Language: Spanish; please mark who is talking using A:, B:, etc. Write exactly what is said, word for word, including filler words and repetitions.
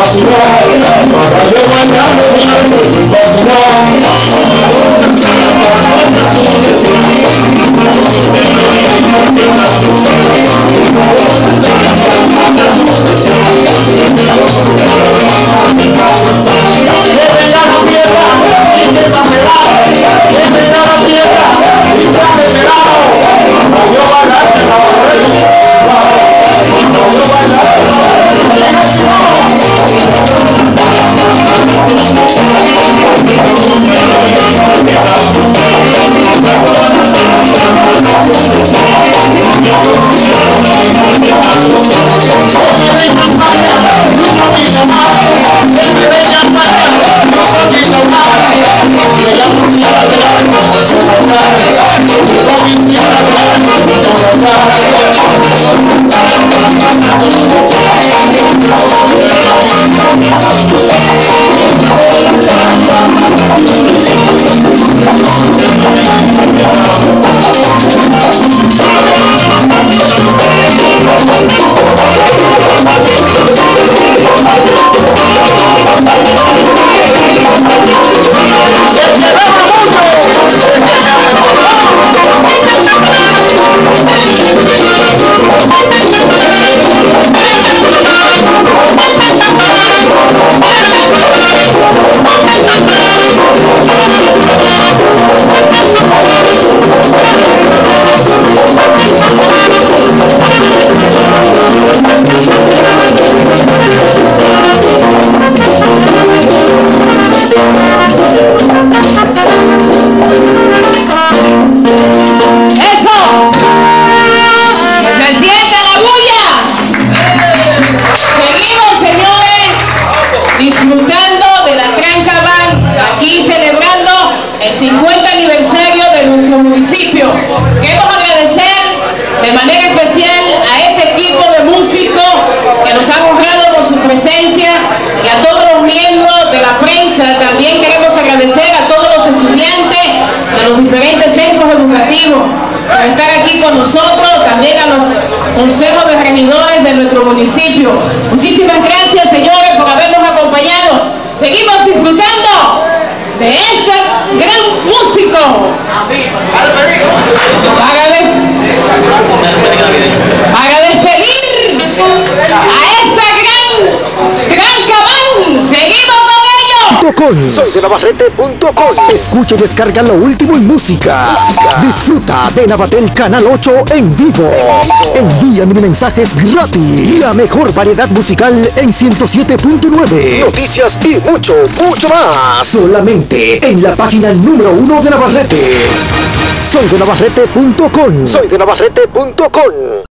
A: Disfrutando de la Tranca Band, aquí celebrando el cincuenta aniversario de nuestro municipio. Queremos agradecer de manera especial a este equipo de músicos que nos han honrado con su presencia y a todos los miembros de la prensa. También queremos agradecer a todos los estudiantes de los diferentes centros educativos por estar aquí con nosotros, también a los consejos de regidores de nuestro municipio. Muchísimas gracias, señores, por habernos acompañado. Seguimos disfrutando de este gran músico. Para, de, para despedir a esta gran Tranca Band. Seguimos con ellos.
B: Com. Soy de Navarrete punto com. Escucha y descarga lo último en música. música. Disfruta de Navatel Canal ocho en vivo. Envíame mensajes gratis. La mejor variedad musical en ciento siete punto nueve. Noticias y mucho, mucho más. Solamente en la página número uno de Navarrete. Soy de Navarrete punto com. Soy de Navarrete punto com.